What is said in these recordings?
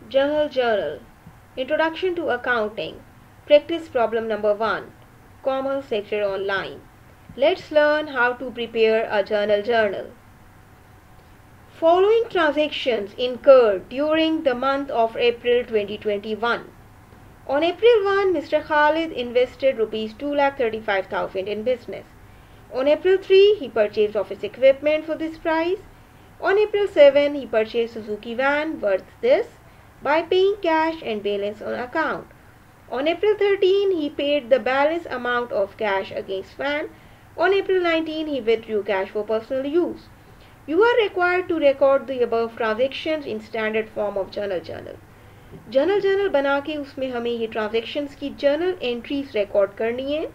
Journal. Introduction to Accounting. Practice problem number 1. Commerce lecture online. Let's learn how to prepare a journal. Following transactions incurred during the month of April 2021. On April 1, Mr. Khalid invested Rs 2,35,000 in business. On April 3, he purchased office equipment for this price. On April 7, he purchased Suzuki van worth this by paying cash and balance on account. On April 13, he paid the balance amount of cash against van. On April 19, he withdrew cash for personal use. You are required to record the above transactions in standard form of journal. Journal बना के उसमें हमें ये transactions की journal entries record करनी है।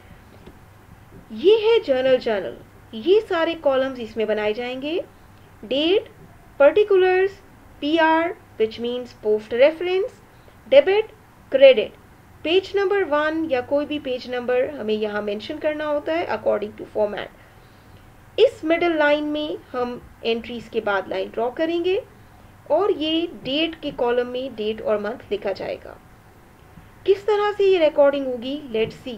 ये है जर्नल। ये सारे कॉलम्स इसमें बनाए जाएंगे। Date, particulars, PR which means post reference, debit, credit, page number 1 या कोई भी पेज नंबर हमें यहाँ मेंशन करना होता है अकॉर्डिंग टू फॉर्मेट। इस मिडिल लाइन में हम एंट्रीज के बाद लाइन ड्रॉ करेंगे और ये डेट के कॉलम में डेट और मंथ लिखा जाएगा। किस तरह से ये रिकॉर्डिंग होगी, let's see.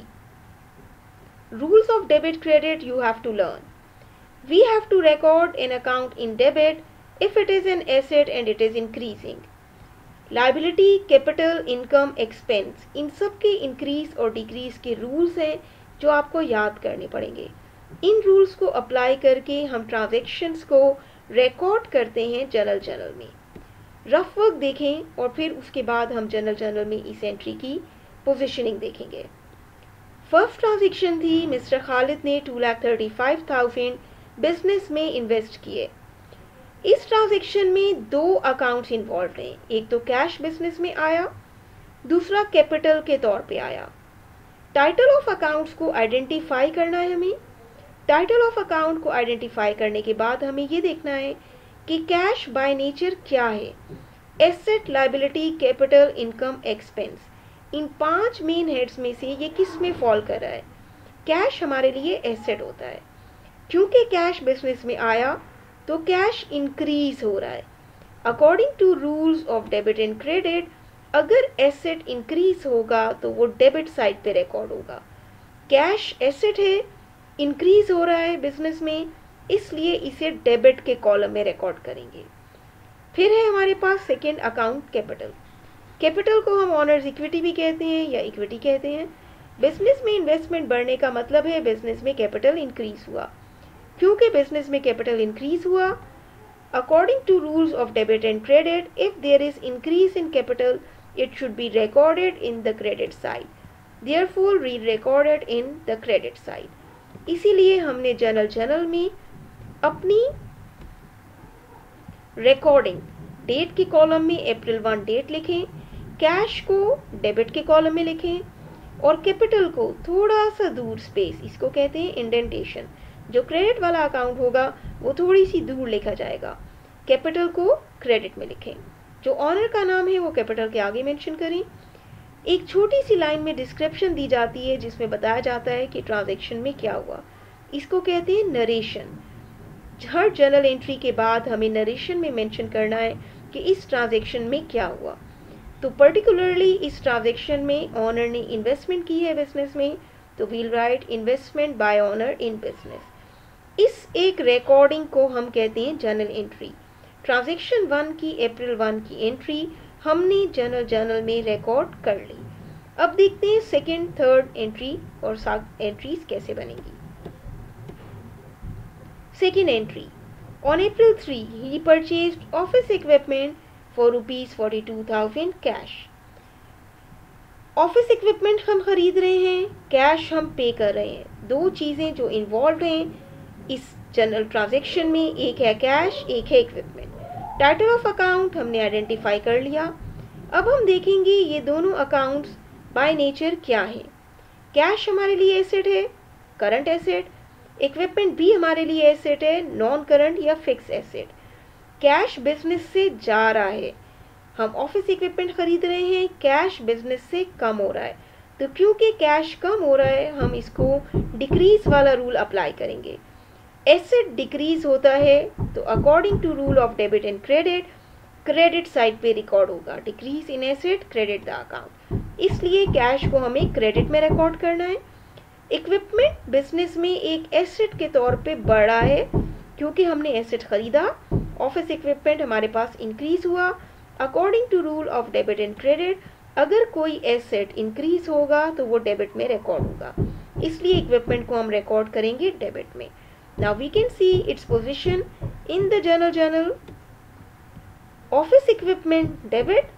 Rules of debit credit you have to learn. We have to record an account in debit if it is an asset and it is increasing. Liability, capital, income, expense, इन सब के increase और decrease के rules हैं जो आपको याद करने पड़ेंगे। इन रूल्स को अप्लाई करके हम ट्रांजैक्शंस को रिकॉर्ड करते हैं जर्नल में। रफ वर्क देखें और फिर उसके बाद हम जर्नल में इस एंट्री की पोजिशनिंग देखेंगे। फर्स्ट ट्रांजैक्शन थी, मिस्टर खालिद ने 2,35,000 बिजनेस में इन्वेस्ट किए। इस ट्रांजैक्शन में 2 अकाउंट्स इन्वॉल्व हैं। एक तो कैश बिजनेस में आया, दूसरा कैपिटल के तौर पे आया। टाइटल ऑफ अकाउंट्स को आइडेंटिफाई करना है हमें। टाइटल ऑफ अकाउंट को आइडेंटिफाई करने के बाद हमें ये देखना है कि कैश बाय नेचर क्या है। Asset, liability, capital, income, expense, इन 5 मेन हेड्स में से ये किस में फॉल कर रहा है। कैश हमारे लिए एसेट होता है। क्योंकि कैश बिजनेस में आया तो कैश इंक्रीज हो रहा है। According to rules of debit and credit, अगर एसेट इंक्रीज होगा तो वो डेबिट साइड पे रिकॉर्ड होगा। कैश एसेट है, इंक्रीज हो रहा है बिजनेस में, इसलिए इसे डेबिट के कॉलम में रिकॉर्ड करेंगे। फिर है हमारे पास सेकेंड अकाउंट कैपिटल। कैपिटल को हम ऑनर्स इक्विटी भी कहते हैं या इक्विटी कहते हैं। बिजनेस में इन्वेस्टमेंट बढ़ने का मतलब है बिजनेस में कैपिटल इंक्रीज हुआ। क्योंकि बिजनेस में कैपिटल इंक्रीज हुआ, according to rules of debit and credit, if there is increase in capital it should be recorded in the credit side, therefore we recorded in the credit side. इसीलिए हमने journal में अपनी recording date के column में April 1 date लिखें, cash को debit के column में लिखें और कैपिटल को थोड़ा सा दूर स्पेस, इसको कहते हैं इंडेंटेशन। जो क्रेडिट वाला अकाउंट होगा वो थोड़ी सी दूर लिखा जाएगा। कैपिटल को क्रेडिट में लिखें। जो ऑनर का नाम है वो कैपिटल के आगे मेंशन करें। एक छोटी सी लाइन में डिस्क्रिप्शन दी जाती है जिसमें बताया जाता है कि ट्रांजैक्शन में क्या हुआ। इसको कहते हैं नरेशन। हर जर्नल एंट्री के बाद हमें नरेशन में मेंशन करना है कि इस ट्रांजैक्शन में क्या हुआ। तो पर्टिकुलरली इस ट्रांजैक्शन में ऑनर ने इन्वेस्टमेंट की है बिजनेस में, तो we'll write investment by owner in business. इस एक रिकॉर्डिंग को हम कहते हैं जर्नल एंट्री। ट्रांजैक्शन 1 की April 1 की एंट्री हमने जर्नल में रिकॉर्ड कर ली। अब देखते हैं सेकंड, थर्ड एंट्री और एंट्रीज कैसे बनेंगी। Second entry, on April 3 he purchased office equipment for Rs 42,000 cash. Office equipment हम खरीद रहे हैं, कैश हम पे कर रहे हैं। 2 चीजें जो इन्वॉल्व हैं इस जनरल ट्रांजैक्शन में, एक है कैश, एक है इक्विपमेंट। टाइटल ऑफ अकाउंट हमने आइडेंटिफाई कर लिया। अब हम देखेंगे ये दोनों अकाउंट्स बाय नेचर क्या है। कैश हमारे लिए एसेट है, करंट एसेट। इक्विपमेंट भी हमारे लिए एसेट है, नॉन करंट या फिक्स एसेट। कैश बिजनेस से जा रहा है, हम ऑफिस इक्विपमेंट खरीद रहे हैं, कैश बिजनेस से कम हो रहा है। तो क्योंकि कैश कम हो रहा है हम इसको डिक्रीज वाला रूल अप्लाई करेंगे। एसेट डिक्रीज होता है तो according to rule of debit and credit credit side पे रिकॉर्ड होगा। Decrease in asset credit the account, इसलिए कैश को हमें क्रेडिट में रिकॉर्ड करना है। इक्विपमेंट बिजनेस में एक एसेट के तौर पे बढ़ा है क्योंकि हमने एसेट खरीदा। ऑफिस इक्विपमेंट हमारे पास इंक्रीज हुआ। According to rule of debit and credit, अगर कोई एसेट इंक्रीज होगा तो वो डेबिट में रिकॉर्ड होगा, इसलिए इक्विपमेंट को हम रिकॉर्ड करेंगे डेबिट में। Now we can see its position in the journal. Office equipment debit,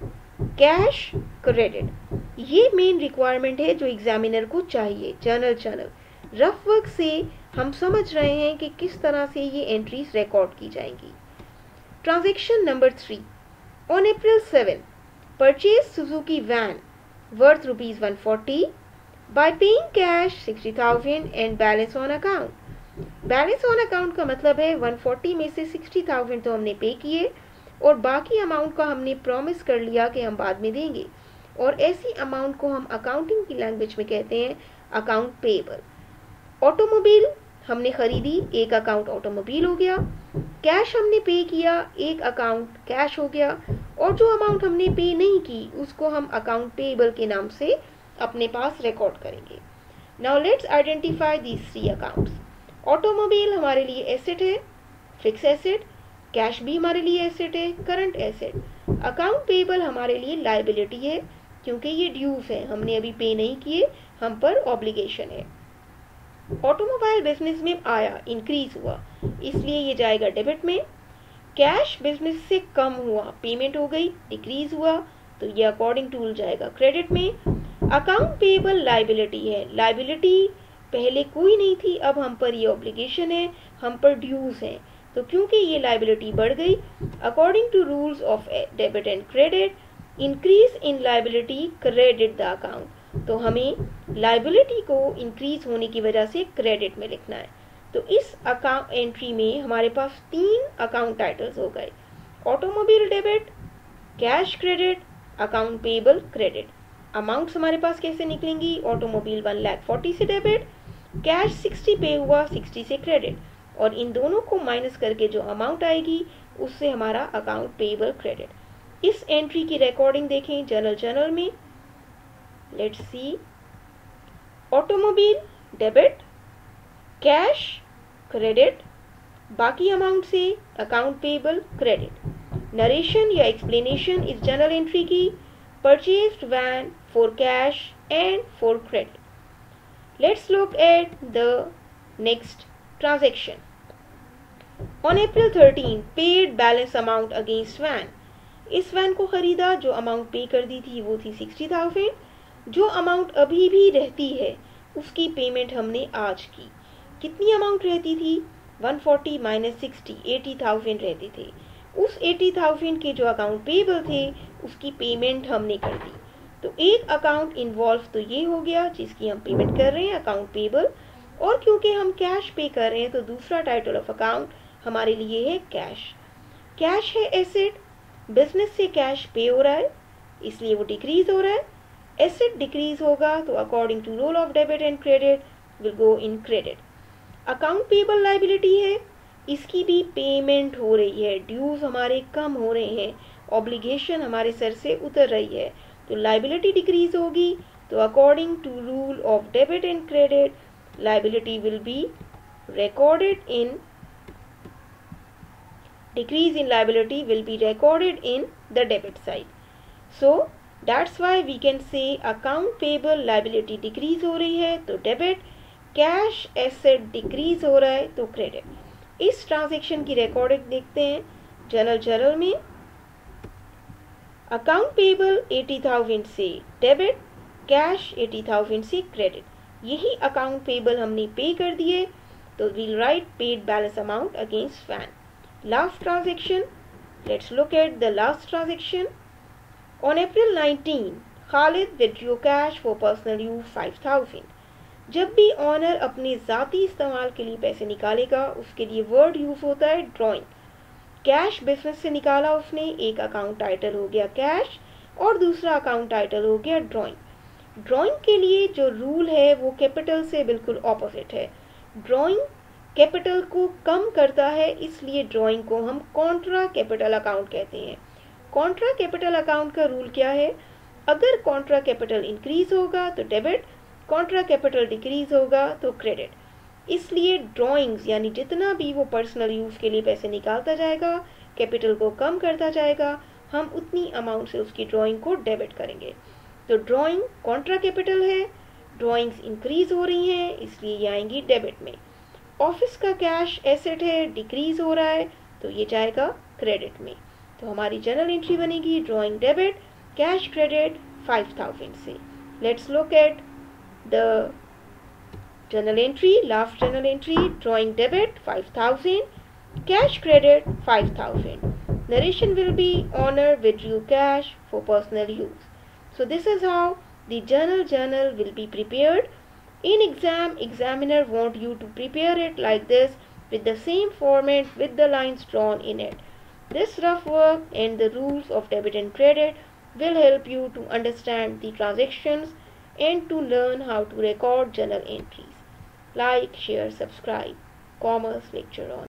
cash credit, ये मेन रिक्वायरमेंट है जो एग्जामिनर को चाहिए। जर्नल रफ वर्क से हम समझ रहे हैं कि किस तरह से ये एंट्रीज रिकॉर्ड की जाएंगी। Transaction number 3, on April 7 purchase Suzuki van worth ₹140 by paying cash 60,000 and balance on account. Balance on account का मतलब है 140 में से 60,000 तो हमने पे किए और बाकी अमाउंट का हमने प्रॉमिस कर लिया कि हम बाद में देंगे, और ऐसी अमाउंट को हम अकाउंटिंग की लैंग्वेज में कहते हैं अकाउंट पेएबल। ऑटोमोबाइल हमने खरीदी, एक अकाउंट ऑटोमोबाइल हो गया। कैश हमने पे किया, एक अकाउंट कैश हो गया, और जो अमाउंट हमने पे नहीं की उसको हम अकाउंट पेएबल के नाम से अपने पास रिकॉर्ड करेंगे। Now let's identify these 3 accounts. Automobile हमारे लिए एसेट है, फिक्स एसेट। कैश भी हमारे लिए एसेट है, करंट एसेट। अकाउंट पेएबल हमारे लिए लायबिलिटी है क्योंकि ये ड्यूज है, हमने अभी पे नहीं किए, हम पर ऑब्लिगेशन है। ऑटोमोबाइल बिजनेस में आया, इंक्रीज हुआ, इसलिए ये जाएगा डेबिट में। कैश बिजनेस से कम हुआ, पेमेंट हो गई, डिक्रीज हुआ, तो ये अकॉर्डिंग टू रूल जाएगा क्रेडिट में। अकाउंट पेएबल लायबिलिटी है, लायबिलिटी पहले कोई नहीं थी, अब हम पर ये ऑब्लिगेशन है, हम पर ड्यूज है, तो क्योंकि ये लायबिलिटी बढ़ गई, according to rules of debit and credit, increase in liability credit the account, तो हमें लायबिलिटी को इंक्रीज होने की वजह से क्रेडिट में लिखना है। तो इस अकाउंट एंट्री में हमारे पास 3 अकाउंट टाइटल्स हो गए, automobile debit, cash credit, account payable credit. Amounts हमारे पास कैसे निकलेंगी, ऑटोमोबाइल 1,40,000 से डेबिट, कैश 60 पे हुआ, 60 से क्रेडिट, और इन दोनों को माइनस करके जो अमाउंट आएगी उससे हमारा अकाउंट पेएबल क्रेडिट। इस एंट्री की रिकॉर्डिंग देखें जर्नल में। Let's see, automobile debit, cash credit, बाकी अमाउंट से अकाउंट पेएबल क्रेडिट। नरेशन या एक्सप्लेनेशन इस जर्नल एंट्री की, purchased van for cash and for credit. Let's look at the next transaction. On April 13 paid balance amount against van, इस van को खरीदा, जो amount पे कर दी थी वो थी 60,000, जो अमाउंट अभी भी रहती है उसकी पेमेंट हमने आज की। कितनी अमाउंट रहती थी, 140 माइनस 60, 80,000 रहते थे। उस 80,000 के जो अकाउंट पेएबल थे उसकी पेमेंट हमने कर दी, तो एक अकाउंट इन्वॉल्व तो ये हो गया जिसकी हम पेमेंट कर रहे हैं, अकाउंट पेएबल, और क्योंकि हम कैश पे कर रहे हैं तो दूसरा टाइटल ऑफ अकाउंट हमारे लिए है कैश। कैश है एसेट, बिजनेस से कैश पे हो रहा है इसलिए वो डिक्रीज हो रहा है। एसेट डिक्रीज होगा तो according to rule of debit and credit will go in credit. Account payable liability है, इसकी भी पेमेंट हो रही है, ड्यूज हमारे कम हो रहे हैं, ऑब्लिगेशन हमारे सर से उतर रही है, तो लायबिलिटी डिक्रीज होगी, तो according to rule of debit and credit liability will be recorded in, decrease in liability will be recorded in the debit side. So that's why we can say account payable liability decrease हो रही है तो debit, cash asset decrease हो रहा है तो credit. इस transaction की रिकॉर्डिंग देखते हैं जर्नल में। अकाउंट पेएबल 80,000 से डेबिट, कैश 80,000 से क्रेडिट। यही अकाउंट पेएबल हमने पे कर दिए तो we'll write paid balance amount against van. Last transaction, let's look at the last transaction. On April 19, Khalid withdrew cash for personal use 5,000. जब भी ऑनर अपने ज़ाती इस्तेमाल के लिए पैसे निकालेगा उसके लिए वर्ड यूज होता है ड्रॉइंग। कैश बिजनेस से निकाला उसने, एक अकाउंट टाइटल हो गया कैश और दूसरा अकाउंट टाइटल हो गया ड्रॉइंग। ड्रॉइंग के लिए जो रूल है वो कैपिटल से बिल्कुल ऑपोजिट है। ड्रॉइंग कैपिटल को कम करता है, इसलिए ड्रॉइंग को हम कॉन्ट्रा कैपिटल अकाउंट कहते हैं। कॉन्ट्रा कैपिटल अकाउंट का रूल क्या है? अगर कॉन्ट्रा कैपिटल इंक्रीज होगा तो डेबिट, कॉन्ट्रा कैपिटल डिक्रीज होगा तो क्रेडिट। इसलिए ड्राइंग्स यानी जितना भी वो पर्सनल यूज़ के लिए पैसे निकालता जाएगा, कैपिटल को कम करता जाएगा, हम उतनी अमाउंट से उसकी ड्राइंग को डेबिट करेंगे। तो ड्राइंग कॉन्ट्रा कैपिटल है, ड्राइंग्स इंक्रीज हो रही हैं, इसलिए ये आएंगी डेबिट में। ऑफिस का कैश एसेट है, डिक्रीज हो रहा है, तो ये जाएगा क्रेडिट में। तो हमारी जर्नल एंट्री बनेगी ड्राइंग डेबिट, कैश क्रेडिट 5000 से। Let's look at the journal entry, last journal entry, drawing debit 5000, cash credit 5000. Narration will be owner withdrew cash for personal use. So this is how the journal will be prepared. In exam, examiner want you to prepare it like this with the same format with the lines drawn in it. This rough work and the rules of debit and credit will help you to understand the transactions and to learn how to record journal entries. Like, share, subscribe. Commerce Lecture On.